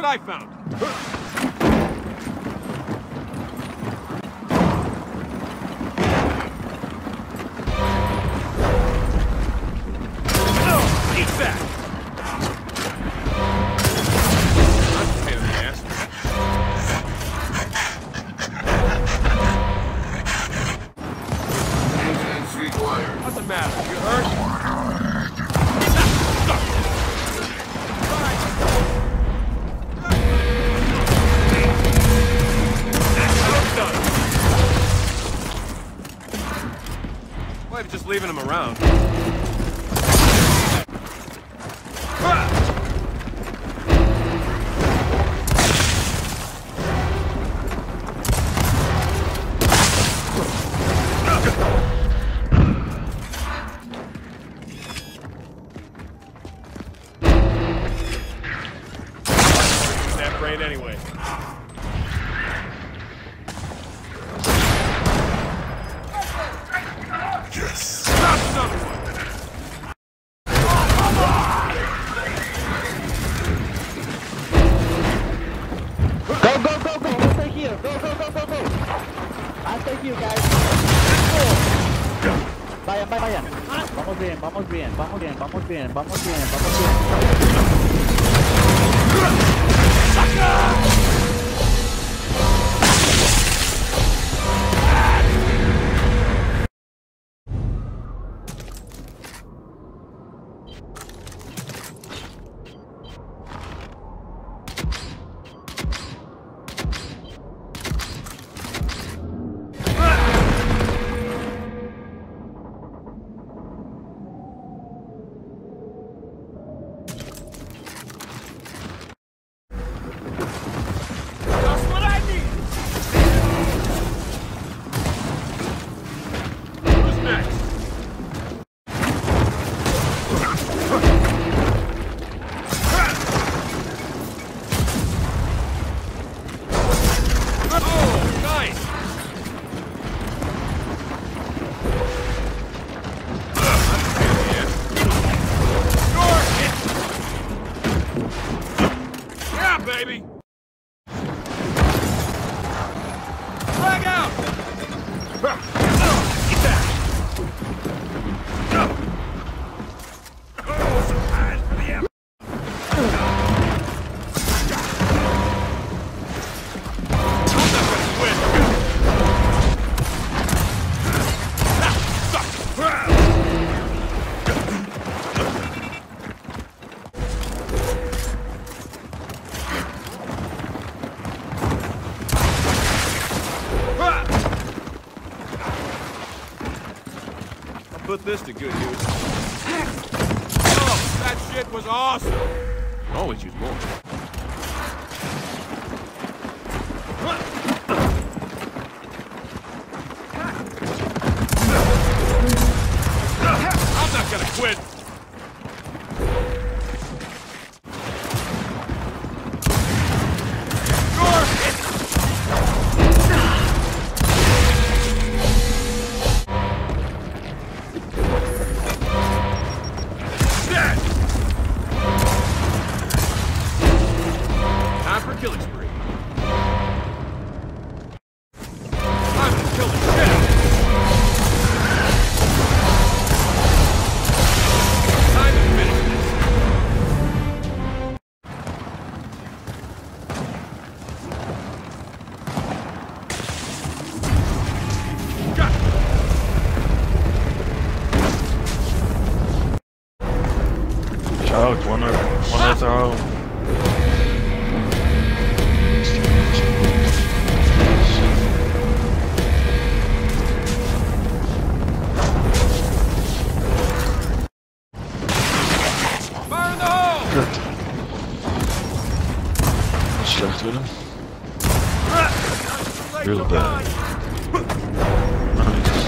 I found. Eat that! That's a pain in the ass. Maintenance required. What's the matter? You hurt? Why are you just leaving him around? That brain anyway. Yes. Stop someone! Go, go, go, go! I'll take you! Go, go, go, go, go! I'll take you, guys! Vayan, vayan! Vamos bien, vamos bien, vamos bien, vamos bien, vamos bien, vamos bien. Baby! Flag out! Eat that! Oh, some eyes for the M. I'm not gonna quit! Put this to good use. Oh, that shit was awesome! Always use more. I'm not gonna quit! Killing spree. I'm gonna kill the shit out of you. Time to finish this. Got it. Choked, one of throw. Slecht Willem. Real bad. Nice.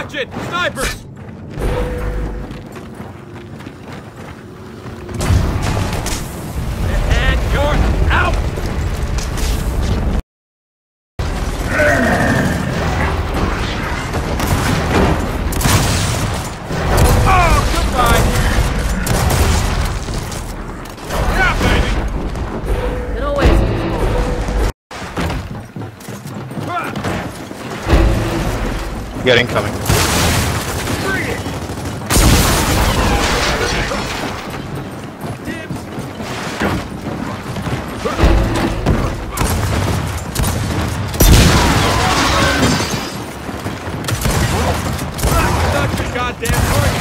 Sergeant! Snipers! And you're out! Oh, goodbye! Yeah, baby! Get away. Get incoming. Not your goddamn target!